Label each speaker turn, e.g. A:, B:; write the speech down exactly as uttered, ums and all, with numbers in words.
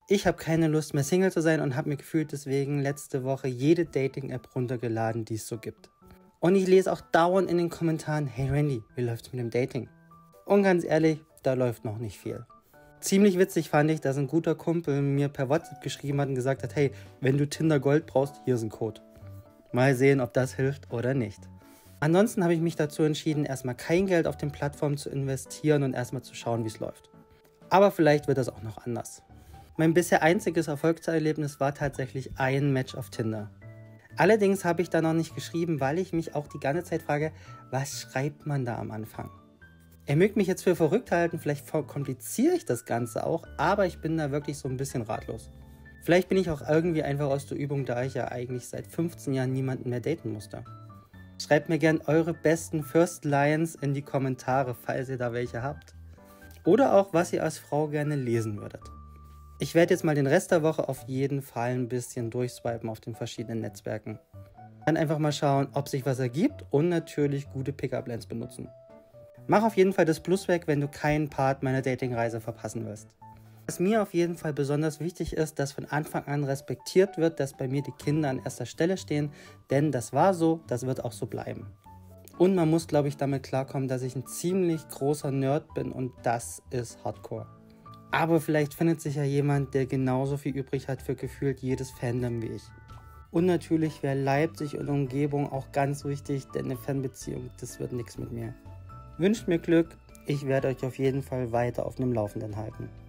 A: Ich habe keine Lust mehr Single zu sein und habe mir gefühlt deswegen letzte Woche jede Dating-App runtergeladen, die es so gibt. Und ich lese auch dauernd in den Kommentaren, hey Randy, wie läuft's mit dem Dating? Und ganz ehrlich, da läuft noch nicht viel. Ziemlich witzig fand ich, dass ein guter Kumpel mir per WhatsApp geschrieben hat und gesagt hat, hey, wenn du Tinder Gold brauchst, hier ist ein Code. Mal sehen, ob das hilft oder nicht. Ansonsten habe ich mich dazu entschieden, erstmal kein Geld auf den Plattformen zu investieren und erstmal zu schauen, wie es läuft. Aber vielleicht wird das auch noch anders. Mein bisher einziges Erfolgserlebnis war tatsächlich ein Match auf Tinder. Allerdings habe ich da noch nicht geschrieben, weil ich mich auch die ganze Zeit frage, was schreibt man da am Anfang? Ihr mögt mich jetzt für verrückt halten, vielleicht verkompliziere ich das Ganze auch, aber ich bin da wirklich so ein bisschen ratlos. Vielleicht bin ich auch irgendwie einfach aus der Übung, da ich ja eigentlich seit fünfzehn Jahren niemanden mehr daten musste. Schreibt mir gern eure besten First Lines in die Kommentare, falls ihr da welche habt. Oder auch, was ihr als Frau gerne lesen würdet. Ich werde jetzt mal den Rest der Woche auf jeden Fall ein bisschen durchswipen auf den verschiedenen Netzwerken. Dann einfach mal schauen, ob sich was ergibt und natürlich gute Pickup-Lines benutzen. Mach auf jeden Fall das Plus weg, wenn du keinen Part meiner Datingreise verpassen willst. Was mir auf jeden Fall besonders wichtig ist, dass von Anfang an respektiert wird, dass bei mir die Kinder an erster Stelle stehen, denn das war so, das wird auch so bleiben. Und man muss, glaube ich, damit klarkommen, dass ich ein ziemlich großer Nerd bin und das ist Hardcore. Aber vielleicht findet sich ja jemand, der genauso viel übrig hat für gefühlt jedes Fandom wie ich. Und natürlich wäre Leipzig und Umgebung auch ganz wichtig, denn eine Fanbeziehung, das wird nichts mit mir. Wünscht mir Glück, ich werde euch auf jeden Fall weiter auf dem Laufenden halten.